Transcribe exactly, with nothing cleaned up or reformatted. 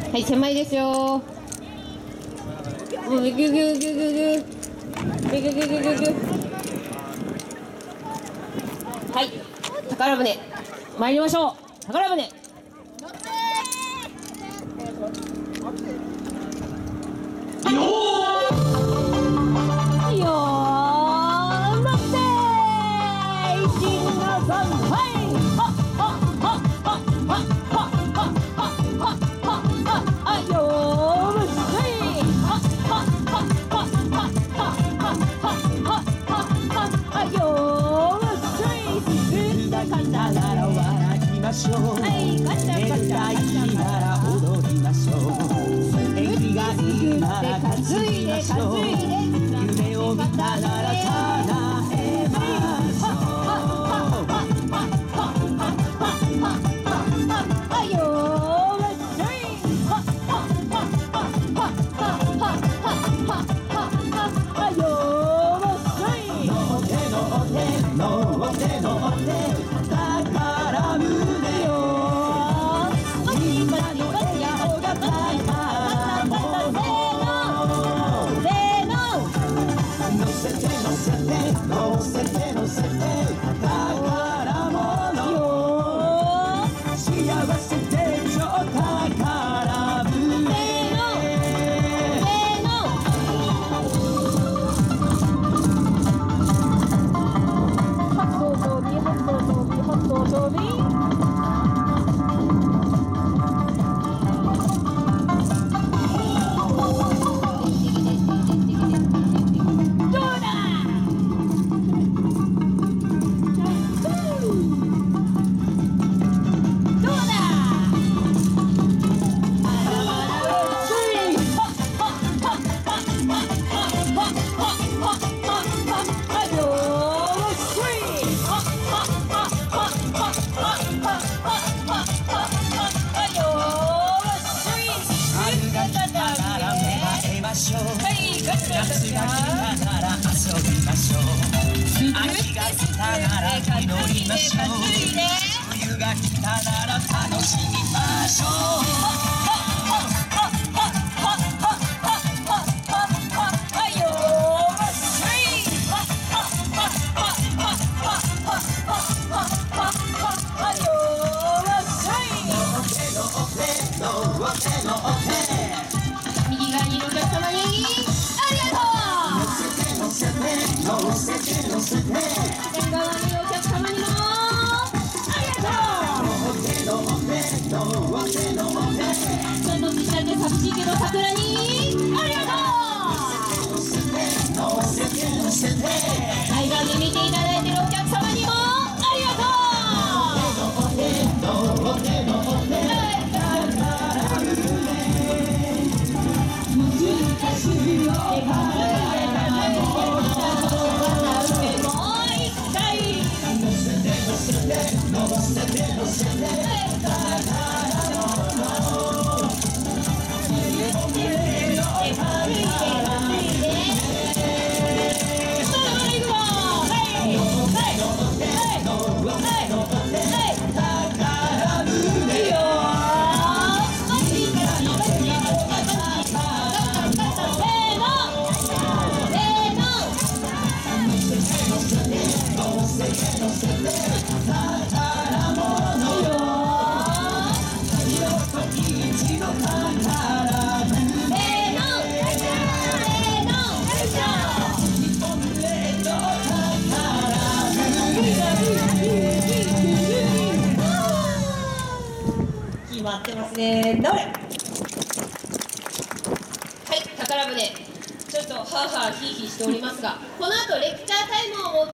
はい、狭いですよ。もうギュギュギュギュギュギュギュギュギュギュギュギュギュ。はい、宝船参りましょう。宝船。よーよー乗ってー一二三はいはっはっはっはっはっはっはっはっはっはっよーむっしいはっはっはっはっはっはっはっはっよーむっしいなんだかんだなら笑いましょうはいガチャガチャガチャなら踊りましょう縁起がいいなら担いで担いで夢を見たなら叶えましょうよーむっしいはっはっはっはっはっはっはっはっはっよーむっしいのってのってのってのって宝船よーみんなにお手やおがたいたもの乗せて乗せて乗せて乗せて宝物よ幸せでしょ宝船発動装備発動装備発動装備夏が来たなら遊びましょう秋が来たなら祈りましょう冬が来たなら楽しみましょう右側にいるお客様にありがとう。乗せて乗せて乗せて左側にいるお客様にもありがとう。乗って乗って乗ってちょっとちっちゃくて寂しいけど桜にありがとう。乗せて乗せて乗せて海岸で見ていただいているお客様にもありがとう。乗って乗って乗って決まってますね。どれ？はい、宝船。ちょっとハーハーヒーヒーしておりますが、この後レクチャータイムを